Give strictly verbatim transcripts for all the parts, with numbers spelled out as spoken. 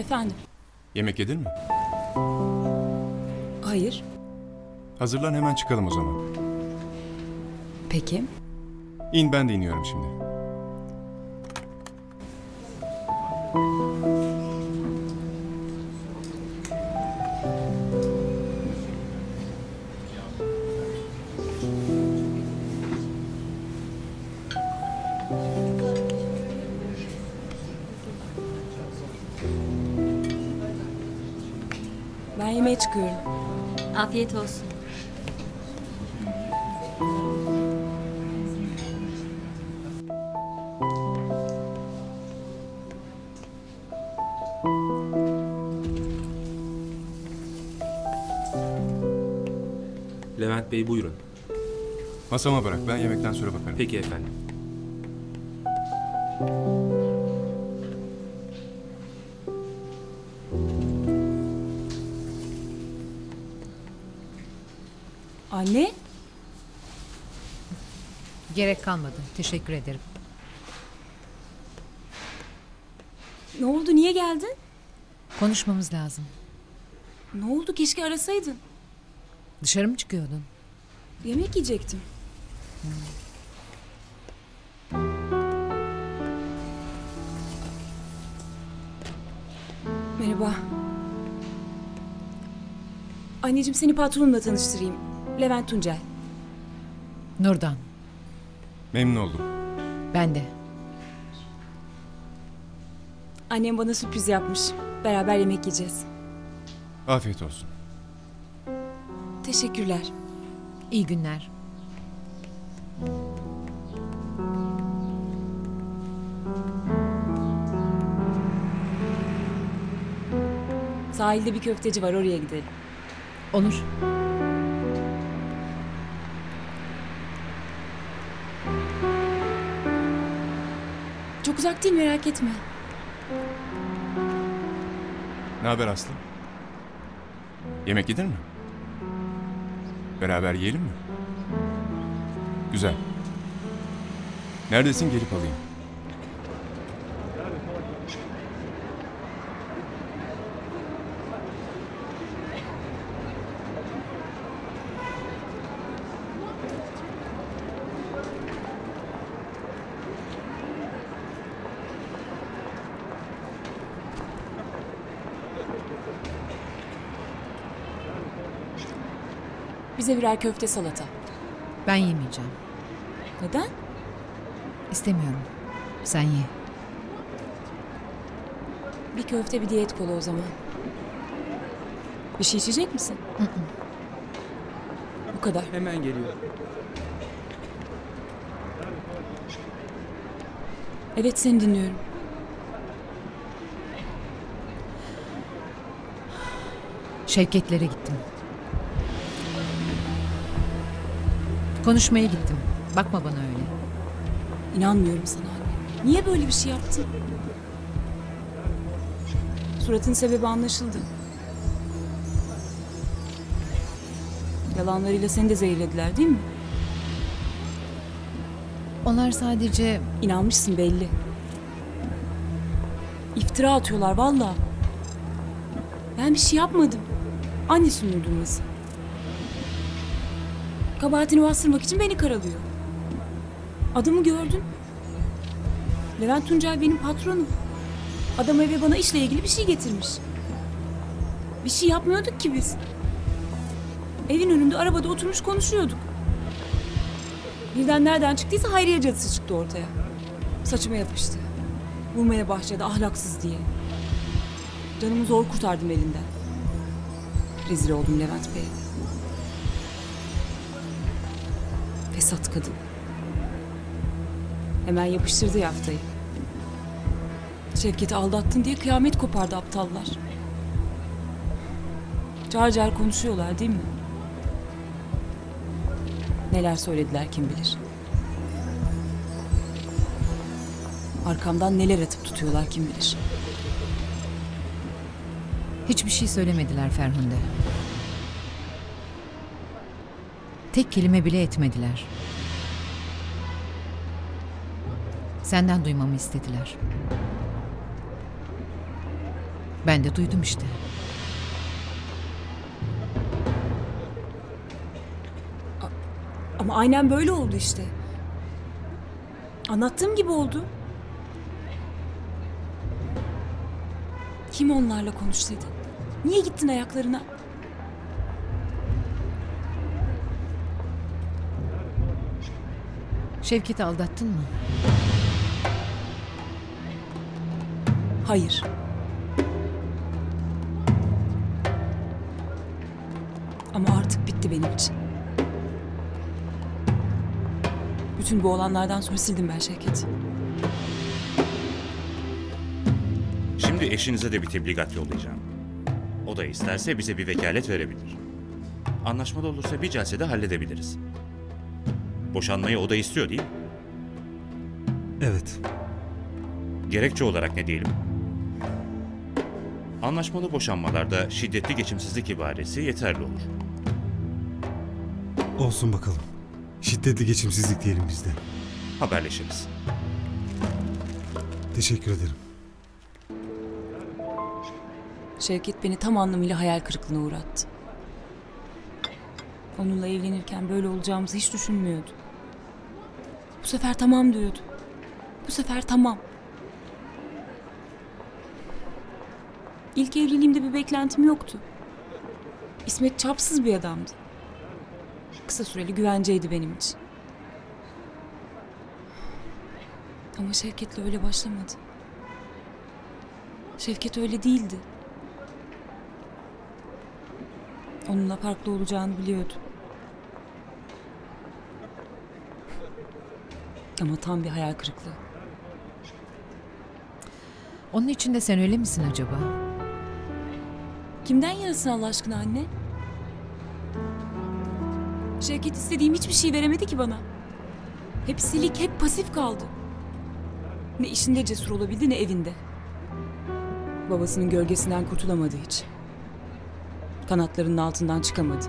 Efendim? Yemek yedin mi? Hayır. Hazırlan, hemen çıkalım o zaman. Peki. İn, ben de iniyorum şimdi. Ben yemeğe çıkıyorum. Afiyet olsun. Levent Bey buyurun. Masama bırak, ben yemekten sonra bakarım. Peki efendim. Anne? Gerek kalmadı. Teşekkür ederim. Ne oldu, niye geldin? Konuşmamız lazım. Ne oldu, keşke arasaydın. Dışarı mı çıkıyordun? Yemek yiyecektim. Merhaba. Anneciğim, seni patronumla tanıştırayım. Levent Tuncel. Nurdan. Memnun oldum. Ben de. Annem bana sürpriz yapmış. Beraber yemek yiyeceğiz. Afiyet olsun. Teşekkürler. İyi günler. Sahilde bir köfteci var, oraya gidelim. Olur. Çok uzak değil, merak etme. Ne haber Aslı? Yemek yedin mi? Beraber yiyelim mi? Güzel. Neredesin, gelip alayım. Bize birer köfte salata. Ben yemeyeceğim. Neden? İstemiyorum. Sen ye. Bir köfte, bir diyet kola o zaman. Bir şey içecek misin? Hı hı. Bu kadar. Hemen geliyor. Evet, seni dinliyorum. Şevketlere gittim. Konuşmaya gittim. Bakma bana öyle. İnanmıyorum sana anne. Niye böyle bir şey yaptın? Suratın sebebi anlaşıldı. Yalanlarıyla seni de zehirlediler, değil mi? Onlar sadece... İnanmışsın belli. İftira atıyorlar vallahi. Ben bir şey yapmadım. Annesinin uydurması. Kabahatini bastırmak için beni karalıyor. Adamı gördün. Levent Tuncel benim patronum. Adam eve bana işle ilgili bir şey getirmiş. Bir şey yapmıyorduk ki biz. Evin önünde arabada oturmuş konuşuyorduk. Birden nereden çıktıysa Hayriye cadısı çıktı ortaya. Saçıma yapıştı. Vurmaya başladı ahlaksız diye. Canımı zor kurtardım elinden. Rezil oldum Levent Bey'e. Fesat kadın. Hemen yapıştırdı yaftayı. Şevket'i aldattın diye kıyamet kopardı aptallar. Car car konuşuyorlar, değil mi? Neler söylediler kim bilir. Arkamdan neler atıp tutuyorlar kim bilir. Hiçbir şey söylemediler Ferhunde. Tek kelime bile etmediler. Senden duymamı istediler. Ben de duydum işte. Ama aynen böyle oldu işte. Anlattığım gibi oldu. Kim onlarla konuş dedi? Niye gittin ayaklarına? Şevket'i aldattın mı? Hayır. Ama artık bitti benim için. Bütün bu olanlardan sonra sildim ben Şevket'i. Şimdi eşinize de bir tebligat yollayacağım. O da isterse bize bir vekalet verebilir. Anlaşmalı olursa bir celsede halledebiliriz. Boşanmayı o da istiyor değil mi? Evet. Gerekçe olarak ne diyelim? Anlaşmalı boşanmalarda şiddetli geçimsizlik ibaresi yeterli olur. Olsun bakalım. Şiddetli geçimsizlik diyelim biz de. Haberleşiriz. Teşekkür ederim. Şevket beni tam anlamıyla hayal kırıklığına uğrattı. Onunla evlenirken böyle olacağımızı hiç düşünmüyordu. Bu sefer tamam diyordu. Bu sefer tamam. İlk evliliğimde bir beklentim yoktu. İsmet çapsız bir adamdı. Kısa süreli güvenceydi benim için. Ama Şevket'le öyle başlamadı. Şevket öyle değildi. Onunla farklı olacağını biliyordu. Ama tam bir hayal kırıklığı. Onun için de sen öyle misin acaba? Kimden yarasın Allah aşkına anne? Şevket istediğim hiçbir şey veremedi ki bana. Hep silik, hep pasif kaldı. Ne işinde cesur olabildi ne evinde. Babasının gölgesinden kurtulamadı hiç. Kanatlarının altından çıkamadı.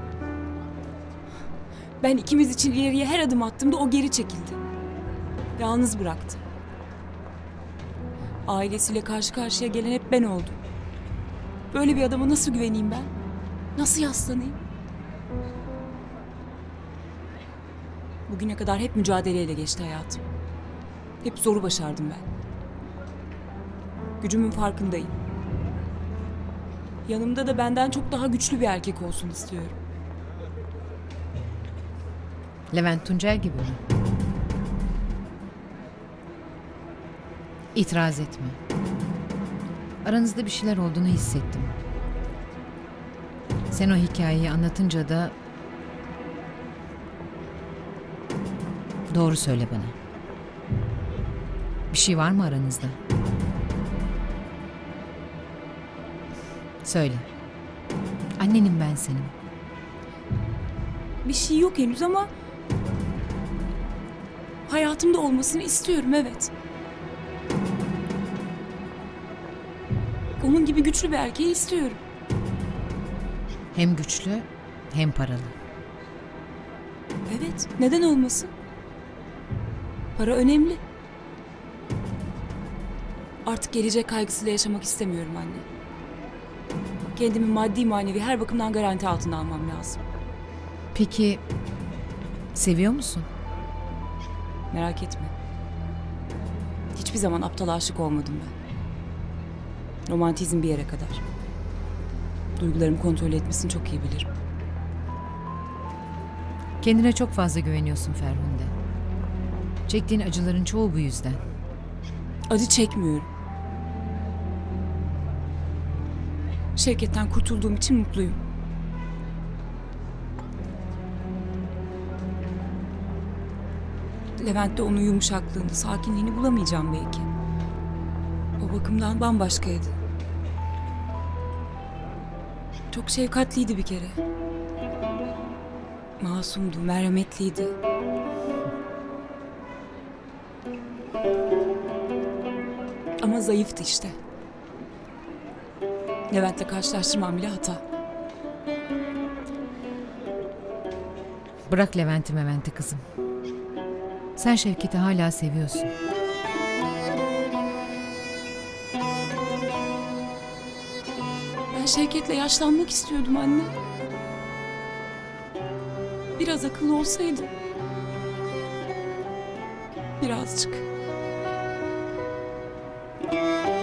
Ben ikimiz için ileriye her adım attığımda o geri çekildi. Yalnız bıraktı. Ailesiyle karşı karşıya gelen hep ben oldum. Böyle bir adama nasıl güveneyim ben? Nasıl yaslanayım? Bugüne kadar hep mücadeleyle geçti hayatım. Hep zoru başardım ben. Gücümün farkındayım. Yanımda da benden çok daha güçlü bir erkek olsun istiyorum. Levent Tuncel gibi mi? İtiraz etme. Aranızda bir şeyler olduğunu hissettim. Sen o hikayeyi anlatınca da doğru söyle bana. Bir şey var mı aranızda? Söyle. Annenim ben senin. Bir şey yok henüz ama hayatımda olmasını istiyorum, evet. Onun gibi güçlü bir erkeği istiyorum. Hem güçlü hem paralı. Evet, neden olmasın? Para önemli. Artık gelecek kaygısıyla yaşamak istemiyorum anne. Kendimi maddi manevi her bakımdan garanti altına almam lazım. Peki seviyor musun? Merak etme. Hiçbir zaman aptal aşık olmadım ben. Romantizm bir yere kadar. Duygularımı kontrol etmesini çok iyi bilirim. Kendine çok fazla güveniyorsun Ferhunde. Çektiğin acıların çoğu bu yüzden. Acı çekmiyorum. Şevket'ten kurtulduğum için mutluyum. Levent'te onun yumuşaklığını, sakinliğini bulamayacağım belki. O bakımdan bambaşkaydı. Çok şefkatliydi bir kere. Masumdu, merhametliydi. Ama zayıftı işte. Levent'le karşılaştırmam bile hata. Bırak Levent'i Mevent'i kızım. Sen Şevket'i hala seviyorsun. Ben Şevket'le yaşlanmak istiyordum anne. Biraz akıllı olsaydı. Birazcık.